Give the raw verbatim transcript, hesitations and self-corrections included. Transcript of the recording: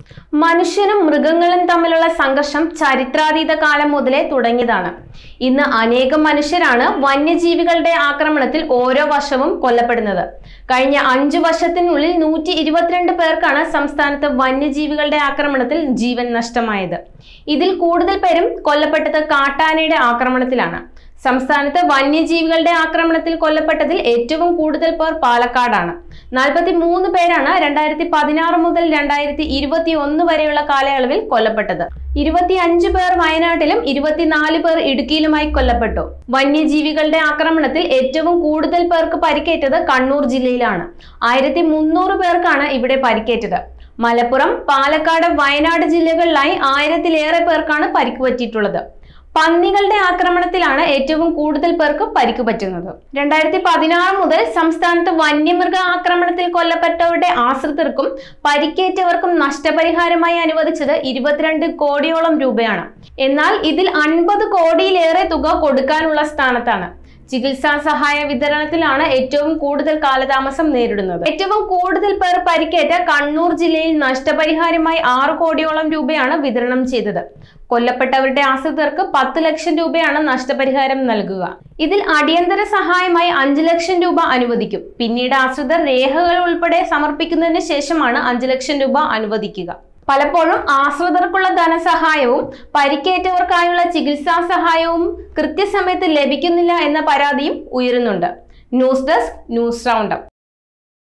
മനുഷ്യനും മൃഗങ്ങളും തമ്മിലുള്ള സംഘർഷം ചരിത്രാതീത കാലം മുതലേ തുടങ്ങിയതാണ്. ഇന്ന് അനേകം മനുഷ്യരാണ് വന്യജീവികളുടെ ആക്രമണത്തിൽ ഓരോ വർഷവും കൊല്ലപ്പെടുന്നത്. കഴിഞ്ഞ അഞ്ചു വർഷത്തിനുള്ളിൽ നൂറ്റി ഇരുപത്തിരണ്ട് പേർക്കാണ് സംസ്ഥാനത്ത് വന്യജീവികളുടെ ആക്രമണത്തിൽ ജീവൻ നഷ്ടമായത്. ഇതിൽ കൂടുതൽ പേരും കൊല്ലപ്പെട്ടത് കാട്ടാനയുടെ ആക്രമണത്തിലാണ്. സംസ്ഥാനത്ത് വന്യജീവികളുടെ ആക്രമണത്തിൽ കൊല്ലപ്പെട്ടതിൽ ഏറ്റവും കൂടുതൽ പേർ പാലക്കാടാണ്. നാൽപ്പത്തി മൂന്ന് പേരാണ് രണ്ടായിരത്തി പതിനാറ് മുതൽ രണ്ടായിരത്തി ഇരുപത്തി ഒന്ന് വരെയുള്ള കാലയളവിൽ കൊല്ലപ്പെട്ടത്. ഇരുപത്തി അഞ്ച് പേർ വയനാട്ടിലും ഇരുപത്തിനാല് പേർ ഇടുക്കിയിലുമായി കൊല്ലപ്പെട്ടു. വന്യജീവികളുടെ ആക്രമണത്തിൽ ഏറ്റവും കൂടുതൽ പേർക്ക് പരിക്കേറ്റത് കണ്ണൂർ ജില്ലയിലാണ്. ആയിരത്തി മുന്നൂറ് പേർക്കാണ് ഇവിടെ പരിക്കേറ്റത്. മലപ്പുറം, പാലക്കാട്, വയനാട് ജില്ലകളിലായി ആയിരത്തിലേറെ പേർക്കാണ് പരിക്ക് പറ്റിയിട്ടുള്ളത്. പന്നികളുടെ ആക്രമണത്തിലാണ് ഏറ്റവും കൂടുതൽ പേർക്ക് പരിക്ക് പറ്റുന്നത്. രണ്ടായിരത്തി പതിനാറ് മുതൽ സംസ്ഥാനത്ത് വന്യമൃഗ ആക്രമണത്തിൽ കൊല്ലപ്പെട്ടവരുടെ ആശ്രിതർക്കും പരിക്കേറ്റവർക്കും നഷ്ടപരിഹാരമായി അനുവദിച്ചത് ഇരുപത്തിരണ്ട് കോടിയോളം രൂപയാണ്. എന്നാൽ ഇതിൽ അൻപത് കോടിയിലേറെ തുക കൊടുക്കാനുള്ള സ്ഥാനത്താണ്. ചികിത്സാ സഹായ വിതരണത്തിലാണ് ഏറ്റവും കൂടുതൽ കാലതാമസം നേരിടുന്നത്. ഏറ്റവും കൂടുതൽ പേർ പരിക്കേറ്റ കണ്ണൂർ ജില്ലയിൽ നഷ്ടപരിഹാരമായി ആറ് കോടിയോളം രൂപയാണ് വിതരണം ചെയ്തത്. കൊല്ലപ്പെട്ടവരുടെ ആശ്രിതർക്ക് പത്ത് ലക്ഷം രൂപയാണ് നഷ്ടപരിഹാരം നൽകുക. ഇതിൽ അടിയന്തര സഹായമായി അഞ്ചു ലക്ഷം രൂപ അനുവദിക്കും. പിന്നീട് ആശ്രിതർ രേഖകൾ ഉൾപ്പെടെ സമർപ്പിക്കുന്നതിന് ശേഷമാണ് അഞ്ചു ലക്ഷം രൂപ അനുവദിക്കുക. പലപ്പോഴും ആശ്രിതർക്കുള്ള ധനസഹായവും പരിക്കേറ്റവർക്കായുള്ള ചികിത്സാ സഹായവും കൃത്യസമയത്ത് ലഭിക്കുന്നില്ല എന്ന പരാതിയും ഉയരുന്നുണ്ട്. News desk, news roundup.